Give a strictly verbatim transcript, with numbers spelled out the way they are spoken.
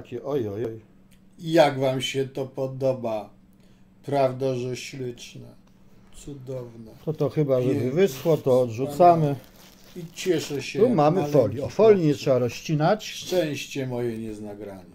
takie, oj, oj, oj. Jak wam się to podoba? Prawda, że śliczne, cudowne. To to chyba, żeby Piękne, wyschło, to odrzucamy. I cieszę się. Tu jak mamy maleńki folię. O folii nie chłopcy. trzeba rozcinać. Szczęście moje nie zna granic.